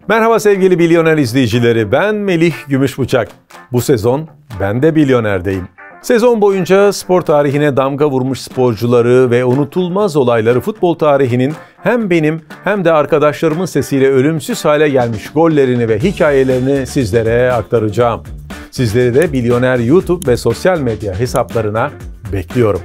Merhaba sevgili Milyoner izleyicileri, ben Melih Gümüşbıçak. Bu sezon ben de Milyoner'deyim. Sezon boyunca spor tarihine damga vurmuş sporcuları ve unutulmaz olayları futbol tarihinin hem benim hem de arkadaşlarımın sesiyle ölümsüz hale gelmiş gollerini ve hikayelerini sizlere aktaracağım. Sizleri de Milyoner YouTube ve sosyal medya hesaplarına bekliyorum.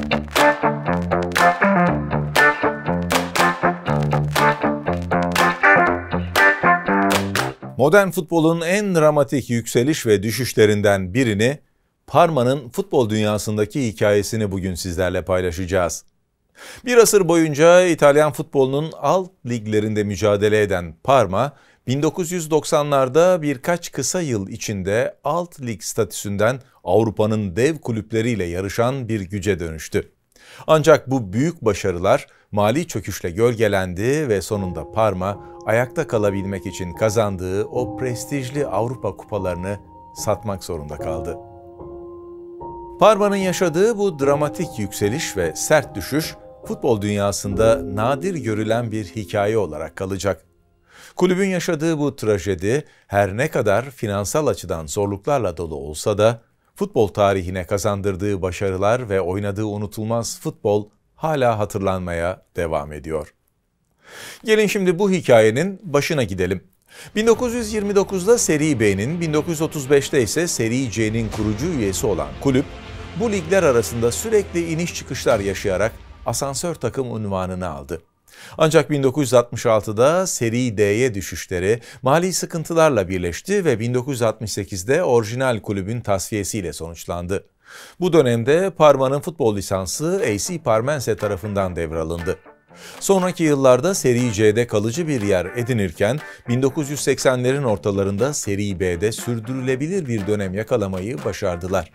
Modern futbolun en dramatik yükseliş ve düşüşlerinden birini, Parma'nın futbol dünyasındaki hikayesini bugün sizlerle paylaşacağız. Bir asır boyunca İtalyan futbolunun alt liglerinde mücadele eden Parma, 1990'larda birkaç kısa yıl içinde alt lig statüsünden Avrupa'nın dev kulüpleriyle yarışan bir güce dönüştü. Ancak bu büyük başarılar mali çöküşle gölgelendi ve sonunda Parma ayakta kalabilmek için kazandığı o prestijli Avrupa kupalarını satmak zorunda kaldı. Parma'nın yaşadığı bu dramatik yükseliş ve sert düşüş futbol dünyasında nadir görülen bir hikaye olarak kalacak. Kulübün yaşadığı bu trajedi her ne kadar finansal açıdan zorluklarla dolu olsa da futbol tarihine kazandırdığı başarılar ve oynadığı unutulmaz futbol hala hatırlanmaya devam ediyor. Gelin şimdi bu hikayenin başına gidelim. 1929'da Serie B'nin, 1935'te ise Serie C'nin kurucu üyesi olan kulüp, bu ligler arasında sürekli iniş çıkışlar yaşayarak asansör takım unvanını aldı. Ancak 1966'da Serie D'ye düşüşleri mali sıkıntılarla birleşti ve 1968'de orijinal kulübün tasfiyesiyle sonuçlandı. Bu dönemde Parma'nın futbol lisansı AC Parmense tarafından devralındı. Sonraki yıllarda Serie C'de kalıcı bir yer edinirken 1980'lerin ortalarında Serie B'de sürdürülebilir bir dönem yakalamayı başardılar.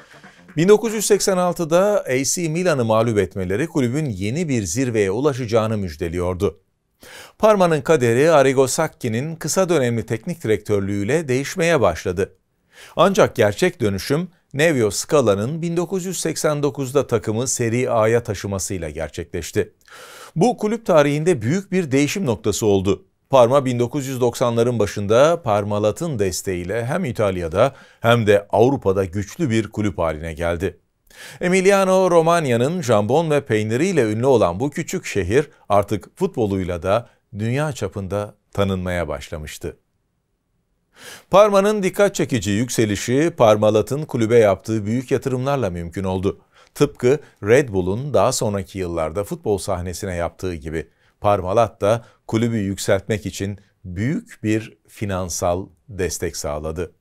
1986'da AC Milan'ı mağlup etmeleri kulübün yeni bir zirveye ulaşacağını müjdeliyordu. Parma'nın kaderi Arrigo Sacchi'nin kısa dönemli teknik direktörlüğüyle değişmeye başladı. Ancak gerçek dönüşüm Nevio Scala'nın 1989'da takımı Serie A'ya taşımasıyla gerçekleşti. Bu kulüp tarihinde büyük bir değişim noktası oldu. Parma 1990'ların başında Parmalat'ın desteğiyle hem İtalya'da hem de Avrupa'da güçlü bir kulüp haline geldi. Emiliano Romagna'nın jambon ve peyniriyle ünlü olan bu küçük şehir artık futboluyla da dünya çapında tanınmaya başlamıştı. Parma'nın dikkat çekici yükselişi Parmalat'ın kulübe yaptığı büyük yatırımlarla mümkün oldu. Tıpkı Red Bull'un daha sonraki yıllarda futbol sahnesine yaptığı gibi Parmalat da kulübü yükseltmek için büyük bir finansal destek sağladı.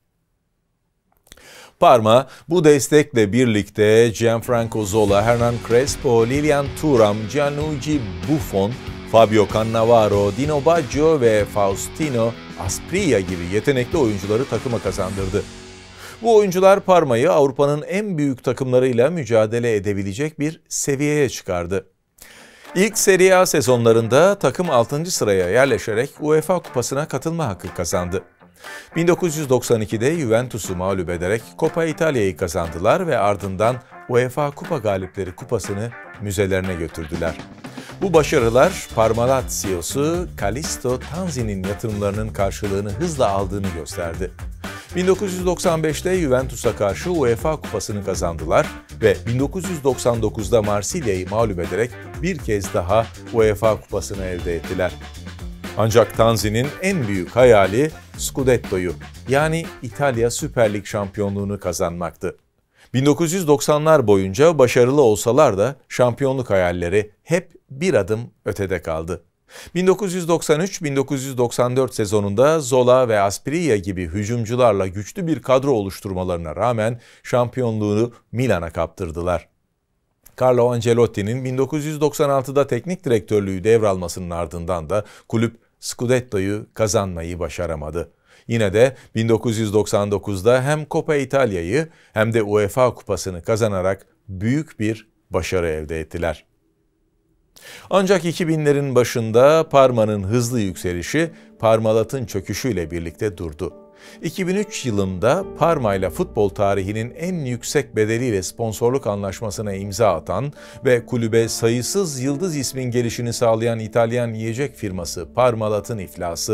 Parma bu destekle birlikte Gianfranco Zola, Hernan Crespo, Lilian Thuram, Gianluigi Buffon, Fabio Cannavaro, Dino Baggio ve Faustino Asprilla gibi yetenekli oyuncuları takıma kazandırdı. Bu oyuncular Parma'yı Avrupa'nın en büyük takımlarıyla mücadele edebilecek bir seviyeye çıkardı. İlk Serie A sezonlarında takım 6. sıraya yerleşerek UEFA Kupası'na katılma hakkı kazandı. 1992'de Juventus'u mağlup ederek Coppa Italia'yı kazandılar ve ardından UEFA Kupa Galipleri Kupası'nı müzelerine götürdüler. Bu başarılar Parmalat CEO'su Callisto Tanzi'nin yatırımlarının karşılığını hızla aldığını gösterdi. 1995'te Juventus'a karşı UEFA Kupası'nı kazandılar ve 1999'da Marsilya'yı mağlup ederek bir kez daha UEFA Kupası'nı elde ettiler. Ancak Tanzi'nin en büyük hayali Scudetto'yu, yani İtalya Süper Lig şampiyonluğunu kazanmaktı. 1990'lar boyunca başarılı olsalar da şampiyonluk hayalleri hep bir adım ötede kaldı. 1993-1994 sezonunda Zola ve Asprilla gibi hücumcularla güçlü bir kadro oluşturmalarına rağmen şampiyonluğu Milan'a kaptırdılar. Carlo Ancelotti'nin 1996'da teknik direktörlüğü devralmasının ardından da kulüp Scudetto'yu kazanmayı başaramadı. Yine de 1999'da hem Coppa Italia'yı hem de UEFA Kupası'nı kazanarak büyük bir başarı elde ettiler. Ancak 2000'lerin başında Parma'nın hızlı yükselişi Parmalat'ın çöküşüyle birlikte durdu. 2003 yılında Parma ile futbol tarihinin en yüksek bedeliyle sponsorluk anlaşmasına imza atan ve kulübe sayısız yıldız ismin gelişini sağlayan İtalyan yiyecek firması Parmalat'ın iflası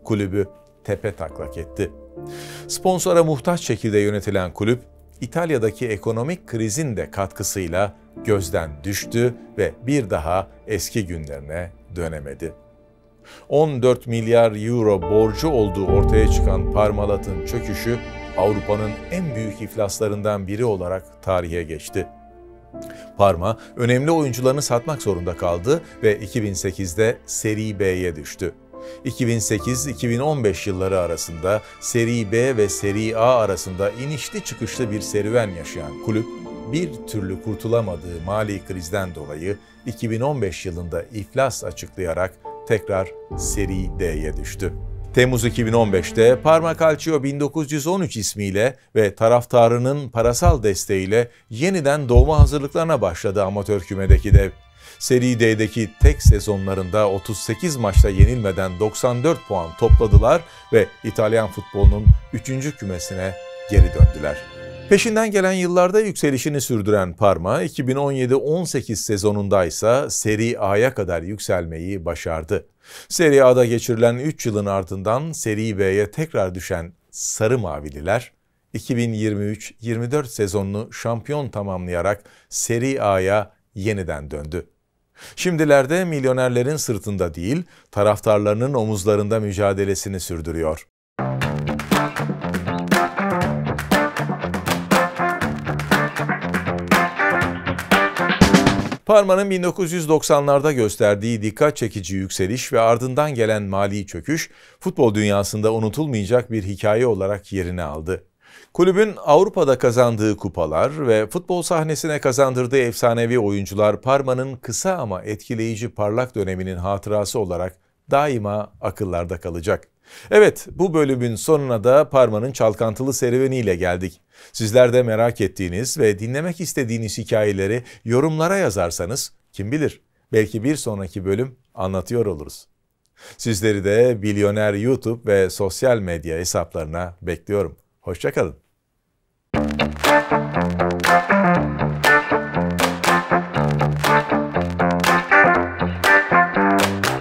kulübü tepetaklak etti. Sponsora muhtaç şekilde yönetilen kulüp, İtalya'daki ekonomik krizin de katkısıyla gözden düştü ve bir daha eski günlerine dönemedi. 14 milyar euro borcu olduğu ortaya çıkan Parmalat'ın çöküşü, Avrupa'nın en büyük iflaslarından biri olarak tarihe geçti. Parma, önemli oyuncularını satmak zorunda kaldı ve 2008'de Serie B'ye düştü. 2008-2015 yılları arasında Serie B ve Serie A arasında inişli çıkışlı bir serüven yaşayan kulüp, bir türlü kurtulamadığı mali krizden dolayı 2015 yılında iflas açıklayarak tekrar Serie D'ye düştü. Temmuz 2015'te Parma Calcio 1913 ismiyle ve taraftarının parasal desteğiyle yeniden doğma hazırlıklarına başladı amatör kümedeki dev. Serie D'deki tek sezonlarında 38 maçta yenilmeden 94 puan topladılar ve İtalyan futbolunun 3. kümesine geri döndüler. Peşinden gelen yıllarda yükselişini sürdüren Parma, 2017-18 sezonunda ise Serie A'ya kadar yükselmeyi başardı. Serie A'da geçirilen 3 yılın ardından Serie B'ye tekrar düşen Sarı Mavililer, 2023-24 sezonunu şampiyon tamamlayarak Serie A'ya yeniden döndü. Şimdilerde milyonerlerin sırtında değil, taraftarlarının omuzlarında mücadelesini sürdürüyor. Parma'nın 1990'larda gösterdiği dikkat çekici yükseliş ve ardından gelen mali çöküş, futbol dünyasında unutulmayacak bir hikaye olarak yerini aldı. Kulübün Avrupa'da kazandığı kupalar ve futbol sahnesine kazandırdığı efsanevi oyuncular Parma'nın kısa ama etkileyici parlak döneminin hatırası olarak daima akıllarda kalacak. Evet, bu bölümün sonuna da Parma'nın çalkantılı serüveniyle geldik. Sizler de merak ettiğiniz ve dinlemek istediğiniz hikayeleri yorumlara yazarsanız kim bilir belki bir sonraki bölüm anlatıyor oluruz. Sizleri de Bilyoner YouTube ve sosyal medya hesaplarına bekliyorum. Hoşça kalın.